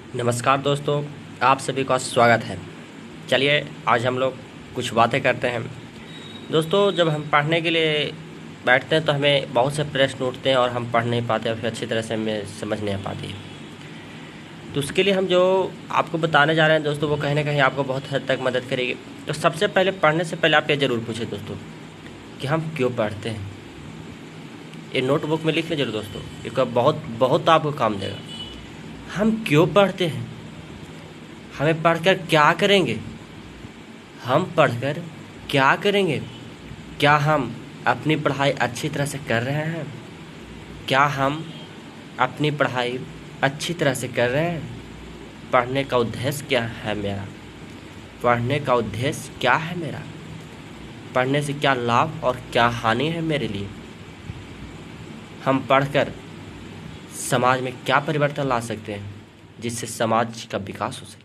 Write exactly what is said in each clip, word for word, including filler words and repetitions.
नमस्कार दोस्तों, आप सभी का स्वागत है। चलिए आज हम लोग कुछ बातें करते हैं। दोस्तों, जब हम पढ़ने के लिए बैठते हैं तो हमें बहुत से प्रश्न उठते हैं और हम पढ़ नहीं पाते और फिर अच्छी तरह से हमें समझ नहीं आ पाती है। तो उसके लिए हम जो आपको बताने जा रहे हैं दोस्तों, वो कहीं ना कहीं आपको बहुत हद तक मदद करेगी। तो सबसे पहले पढ़ने से पहले आप ये ज़रूर पूछें दोस्तों कि हम क्यों पढ़ते हैं। ये नोटबुक में लिख लें जरूर दोस्तों, ये बहुत बहुत आपको काम देगा। हम क्यों पढ़ते हैं, हमें पढ़कर क्या करेंगे, हम पढ़कर क्या करेंगे, क्या हम अपनी पढ़ाई अच्छी तरह से कर रहे हैं, क्या हम अपनी पढ़ाई अच्छी तरह से कर रहे हैं। पढ़ने का उद्देश्य क्या है मेरा, पढ़ने का उद्देश्य क्या है मेरा, पढ़ने से क्या लाभ और क्या हानि है मेरे लिए। हम पढ़कर समाज में क्या परिवर्तन ला सकते हैं जिससे समाज का विकास हो सके।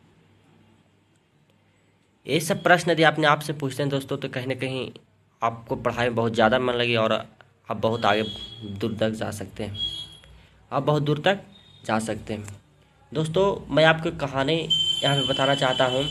ये सब प्रश्न यदि आपने आपसे पूछते हैं दोस्तों, तो कहीं ना कहीं आपको पढ़ाई में बहुत ज़्यादा मन लगे और आप बहुत आगे दूर तक जा सकते हैं, आप बहुत दूर तक जा सकते हैं। दोस्तों, मैं आपको कहानी यहाँ पे बताना चाहता हूँ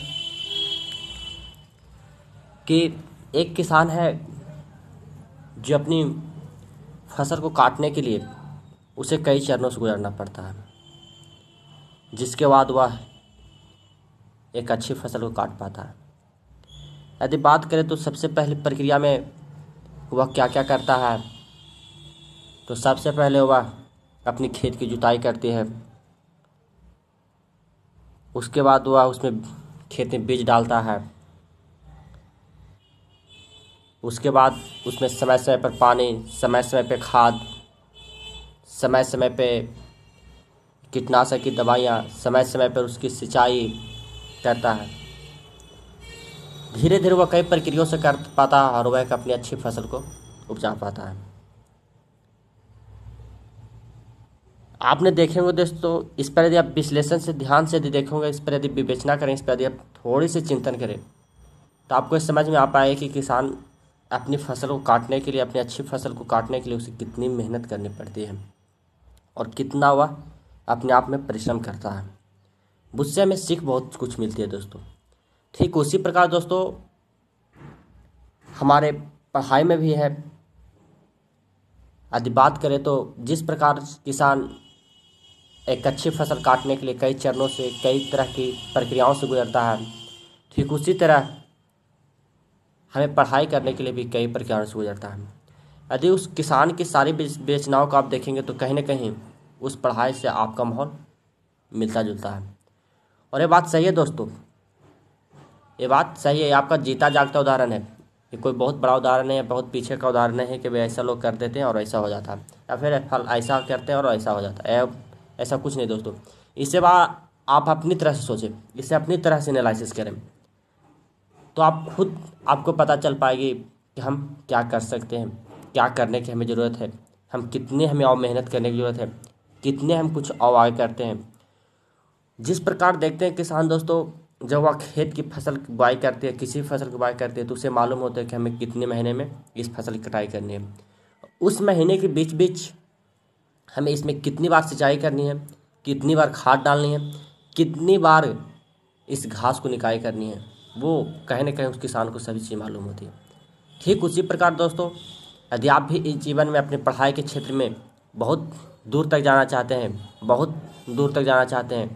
कि एक किसान है जो अपनी फसल को काटने के लिए उसे कई चरणों से गुजरना पड़ता है, जिसके बाद वह एक अच्छी फसल को काट पाता है। यदि बात करें तो सबसे पहली प्रक्रिया में वह क्या क्या करता है, तो सबसे पहले वह अपनी खेत की जुताई करती है। उसके बाद वह उसमें खेत में बीज डालता है। उसके बाद उसमें समय समय पर पानी, समय समय पर खाद, समय समय पे कीटनाशक की दवाइयाँ, समय समय पर उसकी सिंचाई करता है। धीरे धीरे वह कई प्रक्रियाओं से कर पाता है और वह अपनी अच्छी फसल को उपजा पाता है। आपने देखे होंगे दोस्तों, इस पर यदि आप विश्लेषण से ध्यान से यदि देखोगे, इस पर यदि विवेचना करें, इस पर यदि आप थोड़ी सी चिंतन करें, तो आपको इस समझ में आ पाए कि किसान अपनी फसल को काटने के लिए, अपनी अच्छी फसल को काटने के लिए उसे कितनी मेहनत करनी पड़ती है और कितना वह अपने आप में परिश्रम करता है। उससे हमें सीख बहुत कुछ मिलती है दोस्तों। ठीक उसी प्रकार दोस्तों हमारे पढ़ाई में भी है। यदि बात करें तो जिस प्रकार किसान एक अच्छी फसल काटने के लिए कई चरणों से, कई तरह की प्रक्रियाओं से गुजरता है, ठीक उसी तरह हमें पढ़ाई करने के लिए भी कई प्रक्रियाओं से गुजरता है। यदि उस किसान की सारी विवेचनाओं को आप देखेंगे तो कहीं ना कहीं उस पढ़ाई से आपका माहौल मिलता जुलता है। और ये बात सही है दोस्तों, ये बात सही है, आपका जीता जागता उदाहरण है। ये कोई बहुत बड़ा उदाहरण है, बहुत पीछे का उदाहरण है कि वे ऐसा लोग कर देते हैं और ऐसा हो जाता है, या फिर फल ऐसा करते हैं और ऐसा हो जाता है। ऐसा कुछ नहीं दोस्तों। इससे बाद आप अपनी तरह से सोचें, इसे अपनी तरह से एनालिसिस करें, तो आप खुद आपको पता चल पाएगी कि हम क्या कर सकते हैं, क्या करने की हमें ज़रूरत है, हम कितने हमें और मेहनत करने की ज़रूरत है, कितने हम कुछ और आगे करते हैं। जिस प्रकार देखते हैं किसान दोस्तों, जब वह खेत की फसल की बुआई करती है, किसी फसल की बुआई करती है, तो उसे मालूम होता है कि हमें कितने महीने में इस फसल की कटाई करनी है। उस महीने के बीच बीच हमें इसमें कितनी बार सिंचाई करनी है, कितनी बार खाद डालनी है, कितनी बार इस घास को निकाई करनी है, वो कहीं ना कहीं उस किसान को सभी चीज़ मालूम होती है। ठीक उसी प्रकार दोस्तों, यदि आप भी इस जीवन में अपने पढ़ाई के क्षेत्र में बहुत दूर तक जाना चाहते हैं, बहुत दूर तक जाना चाहते हैं,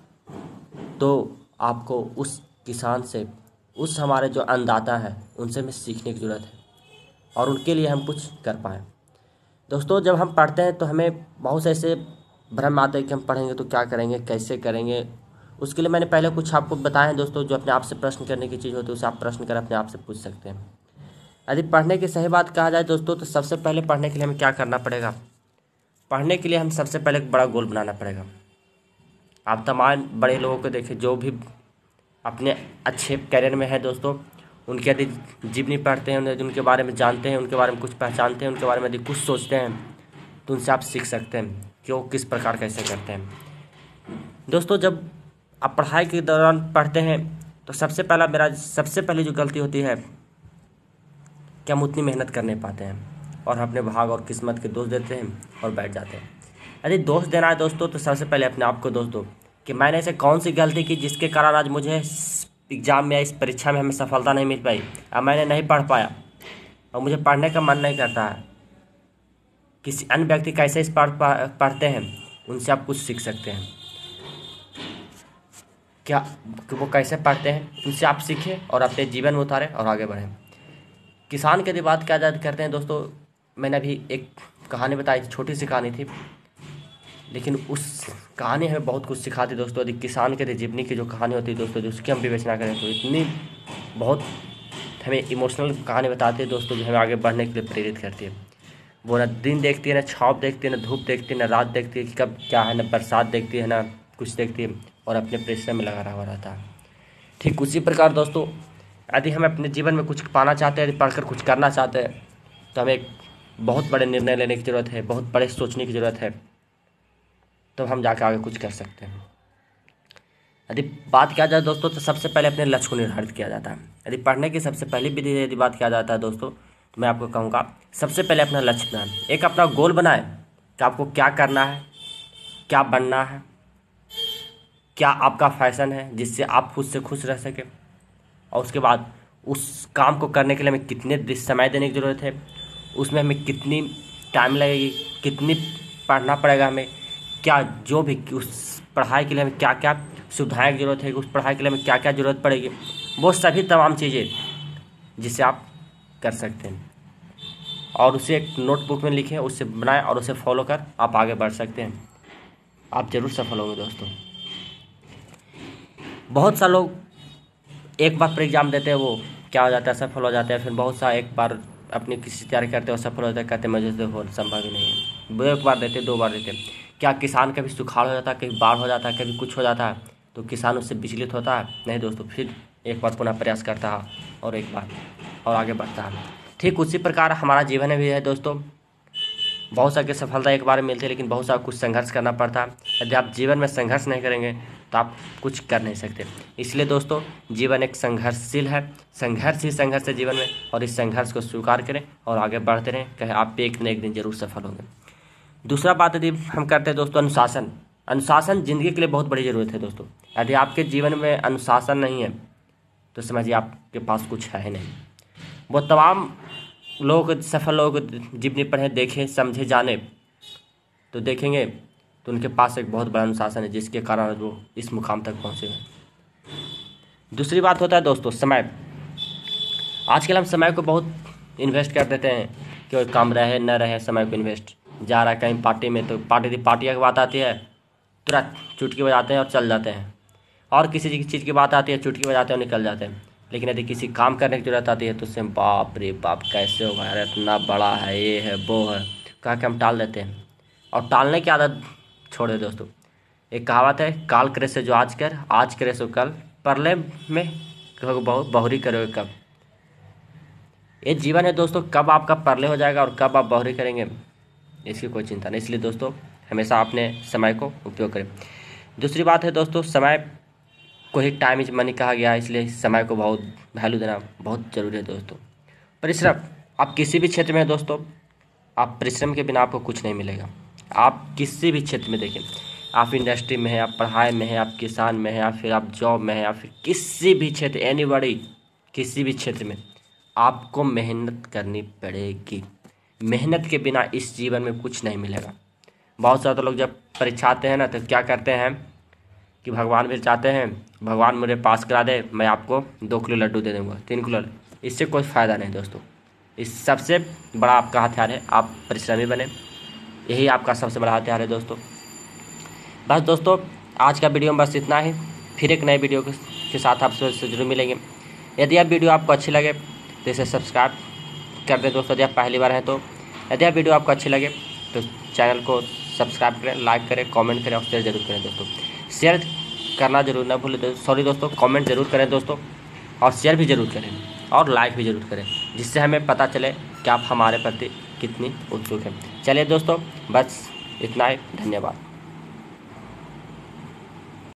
तो आपको उस किसान से, उस हमारे जो अन्नदाता है, उनसे हमें सीखने की ज़रूरत है और उनके लिए हम कुछ कर पाएँ। दोस्तों, जब हम पढ़ते हैं तो हमें बहुत से ऐसे भ्रम आते हैं कि हम पढ़ेंगे तो क्या करेंगे, कैसे करेंगे। उसके लिए मैंने पहले कुछ आपको बताए हैं दोस्तों, जो अपने आप से प्रश्न करने की चीज़ होती है उसे आप प्रश्न कर अपने आप से पूछ सकते हैं। यदि पढ़ने की सही बात कहा जाए दोस्तों, तो सबसे पहले पढ़ने के लिए हमें क्या करना पड़ेगा। पढ़ने के लिए हम सबसे पहले एक बड़ा गोल बनाना पड़ेगा। आप तमाम बड़े लोगों को देखें जो भी अपने अच्छे करियर में है दोस्तों, उनके यदि जीवनी पढ़ते हैं, यदि उनके बारे में जानते हैं, उनके बारे में कुछ पहचानते हैं, उनके बारे में यदि कुछ सोचते हैं, तो उनसे आप सीख सकते हैं कि वो किस प्रकार कैसे करते हैं। दोस्तों, जब आप पढ़ाई के दौरान पढ़ते हैं तो सबसे पहला मेरा सबसे पहली जो गलती होती है कि हम उतनी मेहनत कर नहीं पाते हैं और अपने भाग और किस्मत के दोष देते हैं और बैठ जाते हैं। यदि दोष देना है दोस्तों, तो सबसे पहले अपने आप को दोष दो कि मैंने ऐसे कौन सी गलती की जिसके कारण आज मुझे एग्ज़ाम में, इस परीक्षा में हमें सफलता नहीं मिल पाई, अब मैंने नहीं पढ़ पाया और मुझे पढ़ने का मन नहीं करता है। किसी अन्य व्यक्ति कैसे इस पढ़ पढ़ते हैं, उनसे आप कुछ सीख सकते हैं। क्या कि वो कैसे पढ़ते हैं, उनसे आप सीखें और अपने जीवन में उतारें और आगे बढ़ें। किसान की यदि बात क्या जाती करते हैं दोस्तों, मैंने अभी एक कहानी बताई, छोटी सी कहानी थी, लेकिन उस कहानी हमें बहुत कुछ सिखाती दोस्तों। यदि किसान के जीवनी की जो कहानी होती है दोस्तों, जो उसकी हम विवेचना करें तो इतनी बहुत हमें इमोशनल कहानी बताती है दोस्तों, जो हमें आगे बढ़ने के लिए प्रेरित करती है। वो ना दिन देखती है, ना छाँव देखती है, ना धूप देखती है, ना रात देखती है कि कब क्या है, ना बरसात देखती है, ना कुछ देखती है, और अपने परिश्रम में लगा हुआ रहता है। ठीक उसी प्रकार दोस्तों, यदि हम अपने जीवन में कुछ पाना चाहते हैं, यदि पढ़कर कुछ करना चाहते हैं, तो हमें एक बहुत बड़े निर्णय लेने की ज़रूरत है, बहुत बड़े सोचने की ज़रूरत है, तो हम जाकर आगे कुछ कर सकते हैं। यदि बात किया जाए दोस्तों, तो सबसे पहले अपने लक्ष्य को निर्धारित किया जाता है। यदि पढ़ने की सबसे पहली विधि यदि बात किया जाता है दोस्तों, तो मैं आपको कहूँगा सबसे पहले अपना लक्ष्य बनाएं, एक अपना गोल बनाएं कि आपको क्या करना है, क्या बनना है, क्या आपका फैशन है जिससे आप खुद से खुश रह सकें, और उसके बाद उस काम को करने के लिए हमें कितने समय देने की ज़रूरत है, उसमें हमें कितनी टाइम लगेगी, कितनी पढ़ना पड़ेगा हमें, क्या जो भी उस पढ़ाई के लिए हमें क्या क्या सुविधाएं की ज़रूरत है, उस पढ़ाई के लिए हमें क्या क्या ज़रूरत पड़ेगी, वो सभी तमाम चीज़ें जिसे आप कर सकते हैं, और उसे एक नोटबुक में लिखें, उससे बनाएं और उसे फॉलो कर आप आगे बढ़ सकते हैं। आप ज़रूर सफल होंगे दोस्तों। बहुत सा लोग एक बार पर एग्ज़ाम देते हैं, वो क्या हो जाता है, सफल हो जाते हैं। फिर बहुत सा एक बार अपनी किसी तैयारी करते हैं और सफल हो जाते हैं, कहते हैं मुझे तो हो संभव ही नहीं है। वो एक बार देते, दो बार देते। क्या किसान कभी सुखाड़ हो जाता है, कभी बाढ़ हो जाता है, कभी कुछ हो जाता है तो किसान उससे विचलित होता है? नहीं दोस्तों, फिर एक बार पुनः प्रयास करता है और एक बार और आगे बढ़ता है। ठीक उसी प्रकार हमारा जीवन में भी है दोस्तों। बहुत सा की सफलता एक बार में मिलती है, लेकिन बहुत सा कुछ संघर्ष करना पड़ता है। यदि आप जीवन में संघर्ष नहीं करेंगे तो आप कुछ कर नहीं सकते। इसलिए दोस्तों, जीवन एक संघर्षशील है, संघर्ष ही संघर्ष है जीवन में, और इस संघर्ष को स्वीकार करें और आगे बढ़ते रहें, कहें आप भी एक न एक दिन जरूर सफल होंगे। दूसरा बात यदि हम करते हैं दोस्तों, अनुशासन। अनुशासन जिंदगी के लिए बहुत बड़ी ज़रूरत है दोस्तों। यदि आपके जीवन में अनुशासन नहीं है तो समझिए आपके पास कुछ है ही नहीं। वो तमाम लोग, सफल लोग जीवनी पढ़े, देखें, समझे, जाने तो देखेंगे तो उनके पास एक बहुत बड़ा अनुशासन है, जिसके कारण वो इस मुकाम तक पहुँचे हैं। दूसरी बात होता है दोस्तों, समय। आजकल हम समय को बहुत इन्वेस्ट कर देते हैं, कि काम रहे न रहे समय को इन्वेस्ट। जा रहा है कहीं पार्टी में तो पार्टी पार्टियाँ की बात आती है, तुरंत चुटकी बजाते हैं और चल जाते हैं, और किसी चीज़ की बात आती है, चुटकी बजाते हैं और निकल जाते हैं। लेकिन यदि किसी काम करने की जरूरत आती है तो उससे बाप रे बाप कैसे होगा यार, इतना बड़ा है, ये है वो है, कह के हम टाल देते हैं। और टालने की आदत छोड़े दोस्तों। एक कहावत है, काल करे से जो आज कर, आज करे सो कल, परले में बहुत बहुरी करोगे कब। ये जीवन है दोस्तों, कब आपका परले हो जाएगा और कब आप बहुरी करेंगे इसकी कोई चिंता नहीं। इसलिए दोस्तों, हमेशा अपने समय को उपयोग करें। दूसरी बात है दोस्तों, समय को ही टाइम इज मनी कहा गया है, इसलिए समय को बहुत वैल्यू देना बहुत ज़रूरी है दोस्तों। परिश्रम, आप किसी भी क्षेत्र में हैं दोस्तों, आप परिश्रम के बिना आपको कुछ नहीं मिलेगा। आप किसी भी क्षेत्र में देखें, आप इंडस्ट्री में हैं, आप पढ़ाई में हैं, आप किसान में हैं, या फिर आप जॉब में हैं, या फिर किसी भी क्षेत्र, एनीबॉडी, किसी भी क्षेत्र में आपको मेहनत करनी पड़ेगी। मेहनत के बिना इस जीवन में कुछ नहीं मिलेगा। बहुत सारे लोग जब परीक्षा आते हैं ना, तो क्या करते हैं कि भगवान भी चाहते हैं, भगवान मुझे पास करा दे, मैं आपको दो किलो लड्डू दे दूँगा, तीन किलो। इससे कोई फ़ायदा नहीं दोस्तों। इस सबसे बड़ा आपका हथियार है, आप परिश्रमी बने, यही आपका सबसे बड़ा हथियार है दोस्तों। बस दोस्तों, आज का वीडियो में बस इतना ही। फिर एक नए वीडियो के साथ आपसे जरूर मिलेंगे। यदि आप वीडियो आपको अच्छी लगे तो इसे सब्सक्राइब कर दें दोस्तों, यदि आप पहली बार हैं तो। यदि आप वीडियो आपको अच्छी लगे तो चैनल को सब्सक्राइब करें, लाइक करें, कमेंट करें और शेयर जरूर करें दोस्तों। शेयर करना जरूर ना भूलें, सॉरी दोस्तों, कमेंट जरूर करें दोस्तों, और शेयर भी जरूर करें और लाइक भी जरूर करें, जिससे हमें पता चले कि आप हमारे प्रति कितनी उत्सुक हैं। चलिए दोस्तों, बस इतना ही। धन्यवाद।